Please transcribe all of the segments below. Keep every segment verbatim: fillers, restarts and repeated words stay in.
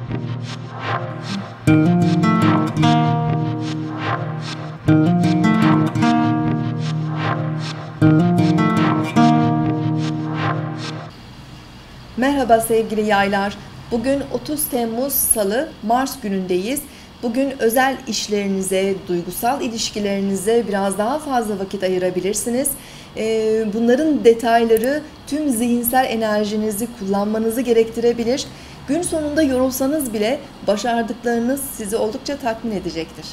Merhaba sevgili yaylar. Bugün otuz Temmuz Salı, Mars günündeyiz. Bugün özel işlerinize, duygusal ilişkilerinize biraz daha fazla vakit ayırabilirsiniz. Bunların detayları tüm zihinsel enerjinizi kullanmanızı gerektirebilir. Gün sonunda yorulsanız bile başardıklarınız sizi oldukça tatmin edecektir.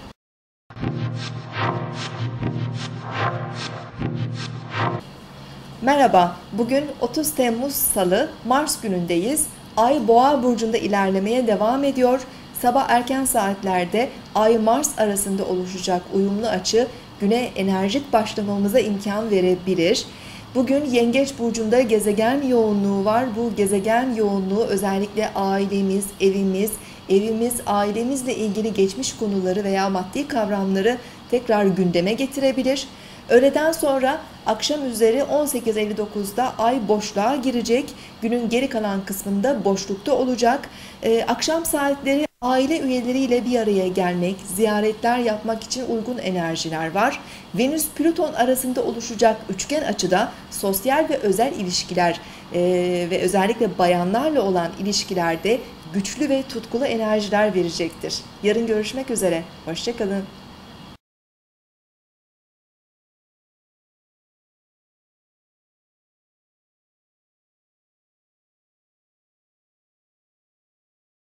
Merhaba, bugün otuz Temmuz Salı, Mars günündeyiz. Ay Boğa burcunda ilerlemeye devam ediyor. Sabah erken saatlerde Ay-Mars arasında oluşacak uyumlu açı güne enerjik başlamamıza imkan verebilir. Bugün Yengeç burcunda gezegen yoğunluğu var. Bu gezegen yoğunluğu özellikle ailemiz, evimiz, evimiz, ailemizle ilgili geçmiş konuları veya maddi kavramları tekrar gündeme getirebilir. Öğleden sonra akşam üzeri on sekiz elli dokuzda Ay boşluğa girecek. Günün geri kalan kısmında boşlukta olacak. Ee, akşam saatleri aile üyeleriyle bir araya gelmek, ziyaretler yapmak için uygun enerjiler var. Venüs-Plüton arasında oluşacak üçgen açıda sosyal ve özel ilişkiler e, ve özellikle bayanlarla olan ilişkilerde güçlü ve tutkulu enerjiler verecektir. Yarın görüşmek üzere. Hoşça kalın.